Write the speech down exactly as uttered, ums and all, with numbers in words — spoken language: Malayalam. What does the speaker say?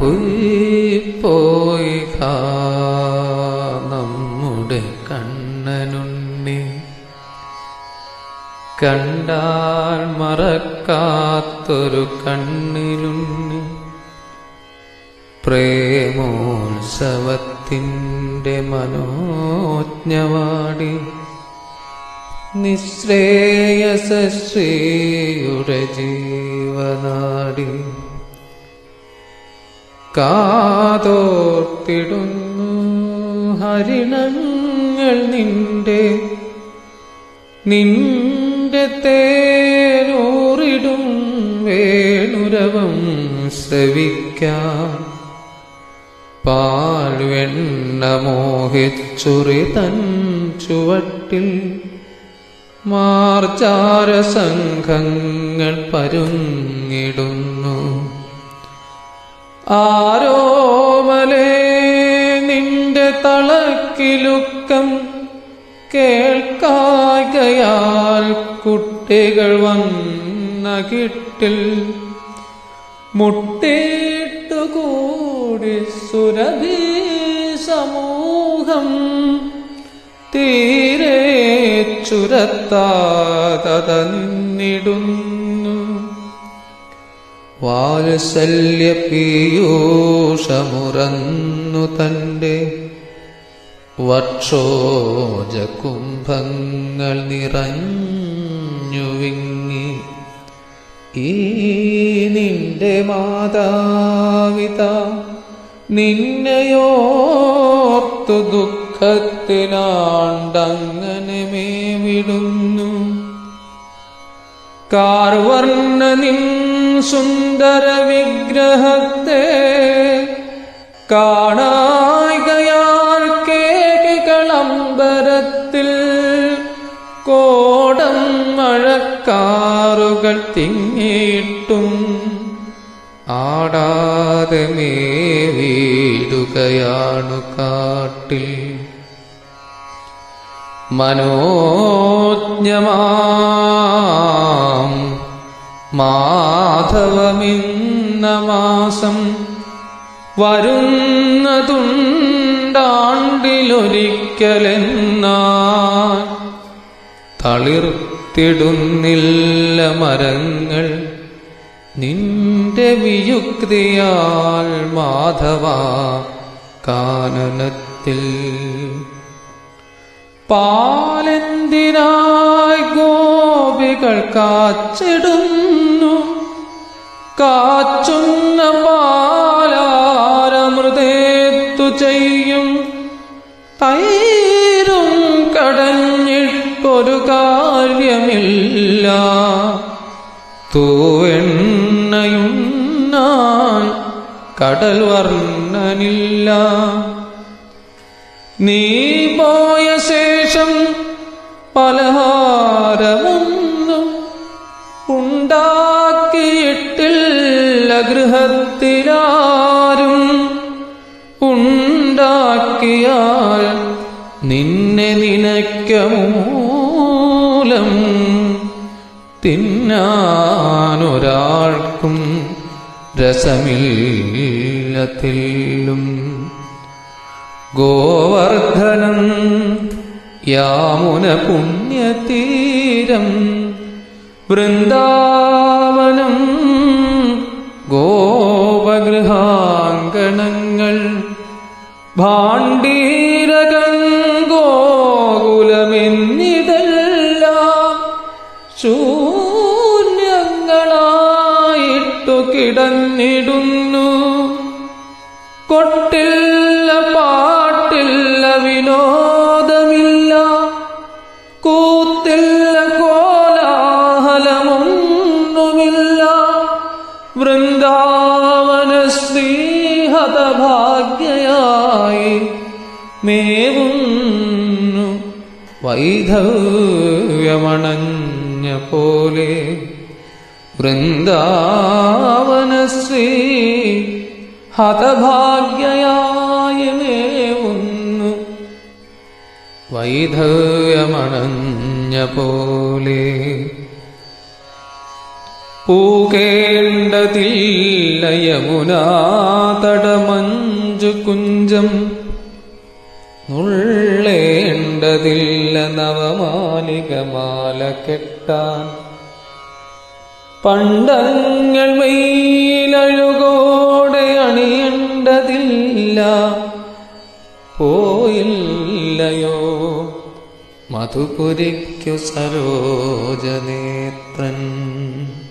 പോയി നമ്മുടെ കണ്ണനുണ്ണി, കണ്ടാൽ മറക്കാത്തൊരു കണ്ണിലുണ്ണി. പ്രേമോത്സവത്തിൻ്റെ മനോജ്ഞവാടി, നിശ്രേയസശ്രീയുടെ ജീവനാടി. കാതോർത്തിടുന്നു ഹരിണങ്ങൾ നിന്റെ, നിന്റെ തേനൂറിടും വേണുരവം ശ്രവിക്കാൻ. പാൽവെണ്ണ മോഹിച്ചുറി തൻ ചുവട്ടിൽ മാർജാര സംഘങ്ങൾ പരുങ്ങിടുന്നു. ആരോമലേ നിന്റെ തളക്കിലുക്കം കേൾക്കാകയാൽ കുട്ടികൾ വന്ന കിട്ടിൽ മുട്ടിട്ടുകൂടി സുരഭി സമൂഹം. തീരെ ചുരത്താത നിന്നിടുന്നു. വാത്സല്യ പീയൂഷമുറന്നു തൻ്റെ വക്ഷോജ കുംഭങ്ങൾ നിറഞ്ഞു വിങ്ങി. ഈ നിന്റെ മാതാവിത നിന്നെയോർത്തു ദുഃഖത്തിലാണ്ടങ്ങനെ മേവിടുന്നു. കാർവർണ്ണ നിൻ സുന്ദര വിഗ്രഹത്തെ കാണായികയാൽ കേകികളമ്പരത്തിൽ കോടം മഴക്കാറുകൾ തിങ്ങിയിട്ടും ആടാതെ മേവിടുകയാണു കാട്ടിൽ. മനോജ്ഞമാം മാധവമിന്ന മാസം വരുന്നതുണ്ടാണ്ടിലൊരിക്കലെന്നാൽ തളിർത്തിടുന്നില്ല മരങ്ങൾ നിന്റെ വിയുക്തിയാൽ മാധവ കാനനത്തിൽ. പാലെന്തിനായി ഗോപികൾ കാച്ചിടുന്നു, കാച്ചുന്ന പാലാരമൃതേത്തു ചെയ്യും. തൈരും കടഞ്ഞിട്ടൊരു കാര്യമില്ല, തൂവെണ്ണയുണ്ണാൻ കടൽ വർണ്ണനില്ല. നീ പോയ ശേഷം പലഹാരമൊന്നും ഉണ്ടാക്കിയിട്ടില്ല ഗൃഹത്തിലാരും. ഉണ്ടാക്കിയാൽ നിന്നെ നിനയ്ക്കമൂലം തിന്നാനൊരാൾക്കും രസമില്ലത്തില്ലും. ഗോവർദ്ധനം യാമുന പുണ്യതീരം വൃന്ദാവനം ഗോപഗൃഹാങ്കണങ്ങൾ ഭാണ്ഡീരകം ഗോകുലമെന്നിതെല്ലാം ശൂന്യങ്ങളായിട്ടു കിടന്നിടുന്നു. കൊട്ടില്ല പാട്ടില്ല വിനോദമില്ല, കൂത്തില്ല കോലാഹലമൊന്നുമില്ല. വൃന്ദാവന ശ്രീഹതഭാഗ്യയായി മേവുന്നു വൈധവ്യമണഞ്ഞ പോലെ. വൃന്ദാവനശ്രീ ഹതഭാഗ്യയായി മേവുന്നു വൈധവ്യമണഞ്ഞ പോലെ. പൂകേണ്ടതില്ല യമുനാ തടമഞ്ചു കുഞ്ചം നുള്ളേണ്ടതില്ല നവമാലികമാല കെട്ടാൻ പണ്ടങ്ങൾ വെയിലഴുകോടെ അണിയേണ്ടതില്ല പോയില്ലയോ മധുപുരിക്കു സരോജനേത്രൻ.